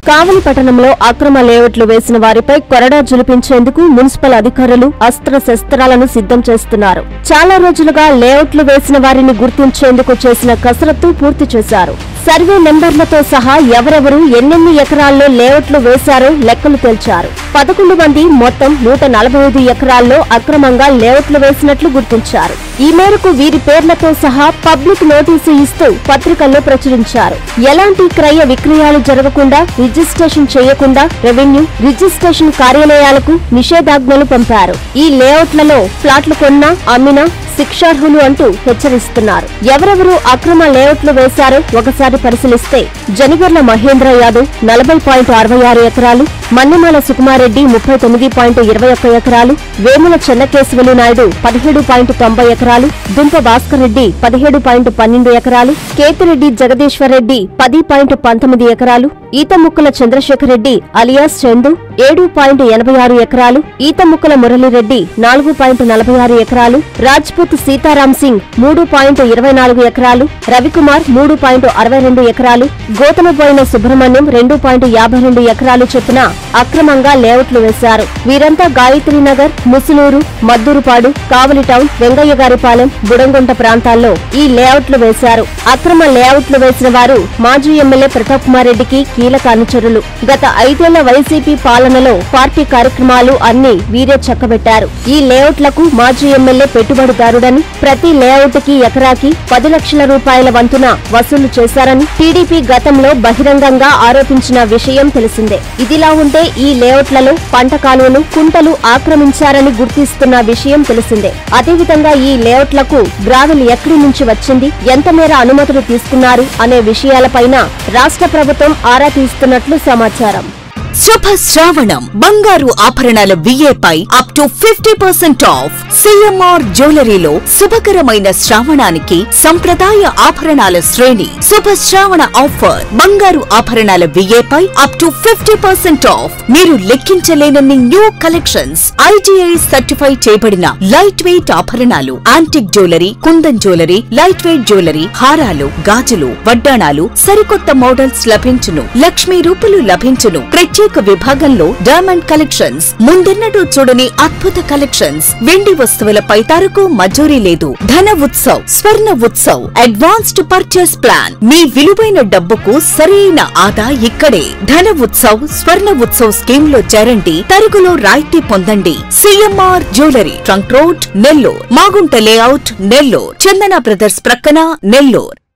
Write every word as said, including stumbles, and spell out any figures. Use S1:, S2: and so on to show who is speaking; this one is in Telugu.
S1: కావలి పట్టణంలో అక్రమ లేఅవుట్లు వేసిన వారిపై కొరడా జులిపించేందుకు మున్సిపల్ అధికారులు అస్త్ర శస్త్రాలను సిద్ధం చేస్తున్నారు. చాలా రోజులుగా లేఅవుట్లు వేసిన వారిని గుర్తించేందుకు చేసిన కసరత్తు పూర్తి చేశారు. సర్వే నెంబర్లతో సహా ఎవరెవరు ఎన్నెన్ని ఎకరాల్లో లేఅవుట్లు వేశారో లెక్కలు తేల్చారు. పదకొండు మంది మొత్తం నూట నలభై ఐదు ఎకరాల్లో అక్రమంగా లేఅవుట్లు వేసినట్లు గుర్తించారు. ఈ మేరకు వీరి పేర్లతో సహా పబ్లిక్ నోటీసు ఇస్తూ పత్రికల్లో ప్రచురించారు. ఎలాంటి క్రయ విక్రయాలు జరగకుండా రిజిస్ట్రేషన్ చేయకుండా రెవెన్యూ రిజిస్ట్రేషన్ కార్యాలయాలకు నిషేధాజ్ఞలు పంపారు. ఈ లేఅవుట్లలో ఫ్లాట్లు కొన్నా అమ్మినా శిక్షార్హులు అంటూ హెచ్చరిస్తున్నారు. ఎవరెవరు అక్రమ లేఅవుట్లు వేశారో ఒకసారి పరిశీలిస్తే జనిగర్ల మహేంద్ర యాదవ్ నలభై పాయింట్ అరవై ఆరు ఎకరాలు, మన్నెమాల సుకుమారెడ్డి ముప్పై తొమ్మిది పాయింట్ ఇరవై ఒక్క ఎకరాలు, వేముల చెన్నకేశవులు నాయుడు పదిహేడు పాయింట్ తొంభై ఎకరాలు, దుంప భాస్కర్ రెడ్డి పదిహేడు పాయింట్ పన్నెండు ఎకరాలు, కేతిరెడ్డి జగదీశ్వర్ రెడ్డి పది పాయింట్ పంతొమ్మిది ఎకరాలు, ఈతముక్కల చంద్రశేఖర్ రెడ్డి అలియాస్ చందు ఏడు పాయింట్ ఎనభై ఆరు ఎకరాలు, ఈతముక్కల మురళిరెడ్డి నాలుగు పాయింట్ నలభై ఆరు ఎకరాలు, రాజ్పూత్ సీతారాం సింగ్ మూడు పాయింట్ ఇరవై నాలుగు ఎకరాలు, రవికుమార్ మూడు పాయింట్ అరవై రెండు ఎకరాలు, గోతమబోయిన సుబ్రహ్మణ్యం రెండు పాయింట్ యాభై రెండు ఎకరాలు చొప్పున అక్రమంగా లేఅవుట్లు వేశారు. వీరంతా గాయత్రీనగర్, ముసులూరు, మద్దూరుపాడు, కావలి టౌన్, వెంగయ్యగారిపాలెం, బుడంగుంట ప్రాంతాల్లో ఈ లేఅవుట్లు వేశారు. అక్రమ లేఅవుట్లు వేసిన వారు మాజీ ఎమ్మెల్యే ప్రతాప్ కుమార్ రెడ్డికి కీలక అనుచరులు. గత ఐదేళ్ల వైసీపీ పాలనలో పార్టీ కార్యక్రమాలు అన్ని వీరే చక్కబెట్టారు. ఈ లేఅవుట్లకు మాజీ ఎమ్మెల్యే పెట్టుబడిదారుడని, ప్రతి లేఅవుట్ కి ఎకరాకి పది లక్షల రూపాయల వంతున వసూలు చేశారని టీడీపీ గతంలో బహిరంగంగా ఆరోపించిన విషయం తెలిసిందే. ఇదిలా ఉంటే ఈ లేఅవుట్లలో పంట కాలువలు, కుంటలు ఆక్రమించారని గుర్తిస్తున్న విషయం తెలిసిందే. అదేవిధంగా ఈ లేఅవుట్లకు గ్రావెల్ ఎక్కడి నుంచి వచ్చింది, ఎంత మేర అనుమతులు తీసుకున్నారు అనే విషయాలపైన రాష్ట్ర ప్రభుత్వం ఆరా తీస్తున్నట్లు సమాచారం.
S2: శుభ శ్రావణం బంగారు ఆభరణాల విఏపై up to fifty percent off. CMR జ్యువెలరీలో శుభకరమైన శ్రావణానికి సంప్రదాయ ఆభరణాల శ్రేణి. శుభ శ్రావణ ఆఫర్ బంగారు ఆభరణాల విఏపై up to fifty percent off. మీరు లెక్కించలేనన్ని న్యూ కలెక్షన్స్, ఐజీఐ సర్టిఫై చేయబడిన లైట్ వెయిట్ ఆభరణాలు, antique jewellery, kundan jewellery, light weight jewellery, హారాలు, గాజులు, వడ్డాణాలు, సరికొత్త మోడల్స్ లభించును. లక్ష్మీ రూపులు లభించును. ప్రత్యేక విభాగంలో డైమండ్ కలెక్షన్స్, ముందెన్నడూ చూడని అద్భుత కలెక్షన్స్. వెండి వస్తువులపై తరకు మజూరీ లేదు. Dhana Utsav, Swarna Utsav, advanced purchase plan. మీ విలువైన డబ్బుకు సరైన ఆదా ఇక్కడే. ధన ఉత్సవ్, స్వర్ణ ఉత్సవ్ స్కీమ్ లో చేరండి. తరుగులో రాయితీ పొందండి. CMR jewellery, trunk road, Nellore. Magunta layout, Nellore. Chandana brothers ప్రక్కన, నెల్లూరు.